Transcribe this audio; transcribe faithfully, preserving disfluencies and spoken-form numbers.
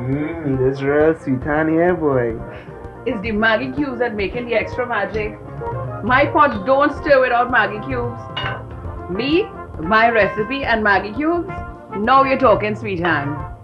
Mmm, this real sweet honey here, boy. It's the Maggi cubes that making the extra magic. My pot don't stir without Maggi cubes. Me, my recipe and Maggi cubes. Now you're talking, sweet hand.